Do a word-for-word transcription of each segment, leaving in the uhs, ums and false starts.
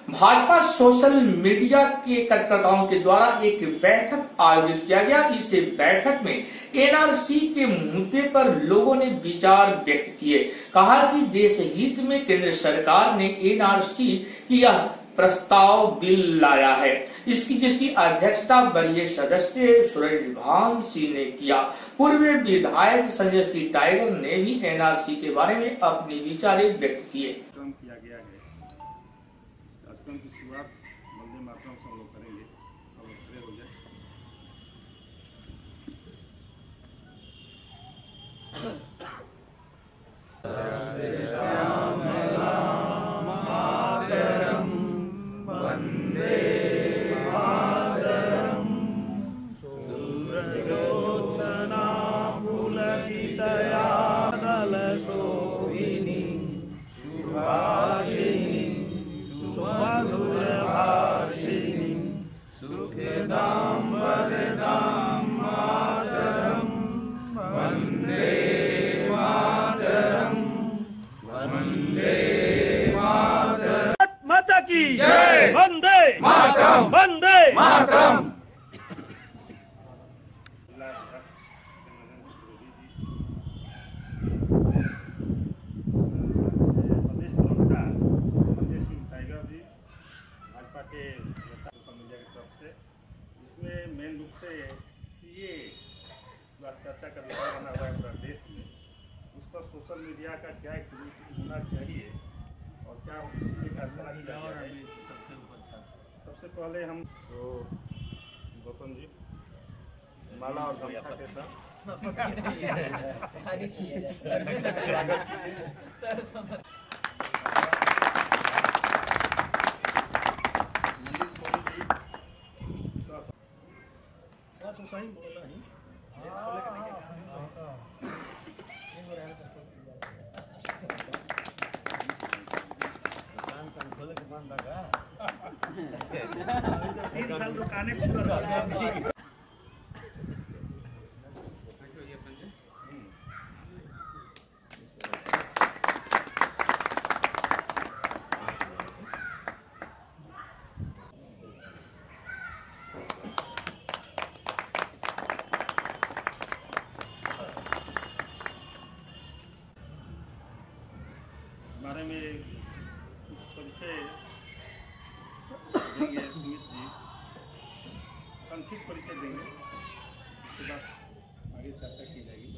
Bhajpa social media के कार्यकर्ताओं के द्वारा एक बैठक आयोजित किया गया। इस बैठक में एनआरसी के मुद्दे पर लोगों ने विचार व्यक्त किए। कहा कि देश हित में केंद्र सरकार ने एनआरसी की यह प्रस्ताव बिल लाया है, इसकी जिसकी अध्यक्षता वरीय सदस्य सूरजभान सिंह ने किया। पूर्व विधायक संजय सिंह टाइगर ने भी एनआरसी के बारे में अपने विचार व्यक्त किए। किया गया है। कार्यक्रम की शुरुआत वंदे मातरम से हम लोग करेंगे। हम लोग खड़े हो जाए। माता की जय। वंदे मातरम, वंदे मातरम। प्रदेश प्रवक्ता संजय सिंह टाइगर जी भाजपा के नेता सोशल मीडिया की तरफ से, इसमें मेन रूप से सीए जो चर्चा का विषय बना हुआ है पूरा देश में, उस पर सोशल मीडिया का क्या एक्टिविटी होना चाहिए और क्या इसी का असर किया गया है। सबसे पहले हम तो गौतम जी माला और गमछा के साथ तीन साल दुकानें खुल रही। बारे में कुछ परिचय देंगे सुमित जी, संक्षिप्त परिचय देंगे, उसके बाद आगे चर्चा की जाएगी।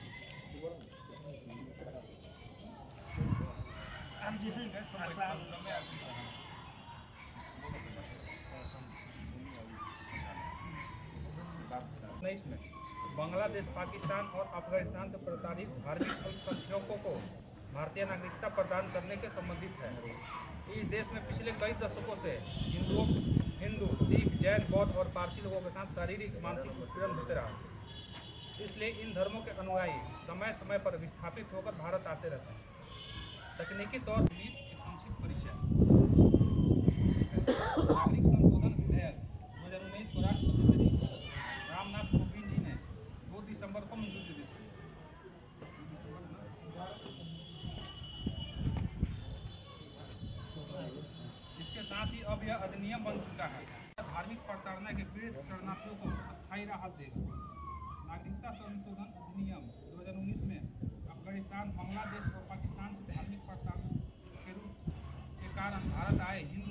हम जैसे में बांग्लादेश, पाकिस्तान और अफगानिस्तान से प्रताड़ित धार्मिक अल्पसंख्यकों को भारतीय नागरिकता प्रदान करने के संबंधित है। इस देश में पिछले कई दशकों से हिंदुओं हिंदू सिख, जैन, बौद्ध और पारसी लोगों के साथ शारीरिक मानसिक उत्पीड़न होते रहा। इसलिए इन धर्मों के अनुयायी समय समय पर विस्थापित होकर भारत आते रहते हैं। तकनीकी तौर पर एक संक्षिप्त परिचय। नागरिक संशोधन विधेयक दो हजार उन्नीस को राष्ट्रपति श्री रामनाथ कोविंद जी ने दो दिसंबर को मंजूरी दी थी। इसके साथ ही अब यह अधिनियम बन चुका है। धार्मिक प्रताड़ना के पीड़ित शरणार्थियों को अस्थायी राहत देगा। नागरिकता संशोधन अधिनियम दो हजार उन्नीस में अफगानिस्तान, बांग्लादेश और पाकिस्तान से धार्मिक प्रताड़ना के रूप के कारण भारत आए